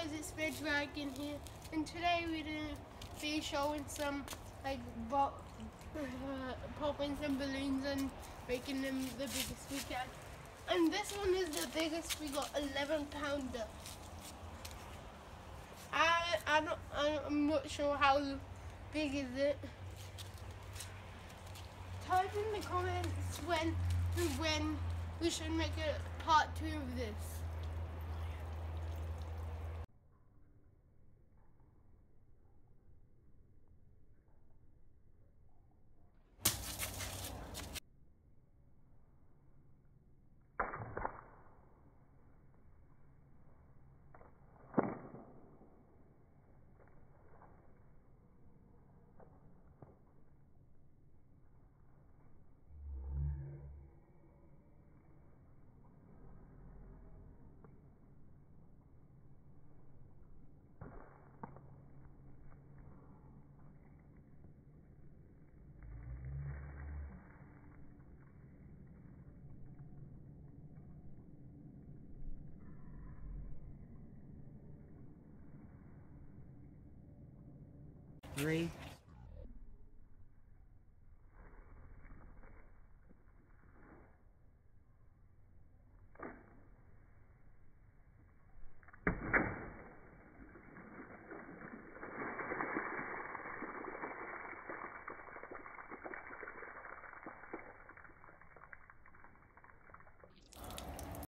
guys, it's Red Dragon here, and today we're gonna be showing some popping some balloons and making them the biggest we can. And this one is the biggest. We got 11-pounder. I'm not sure how big is it. Type in the comments when we should make a part 2 of this. Three,